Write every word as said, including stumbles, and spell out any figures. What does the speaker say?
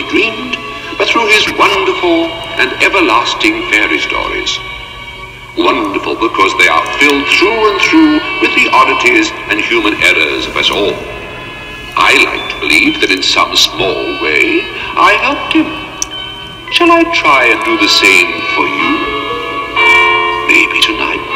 dreamed, but through his wonderful and everlasting fairy stories. Wonderful because they are filled through and through with the oddities and human errors of us all. I like to believe that in some small way I helped him. Shall I try and do the same for you? Maybe tonight.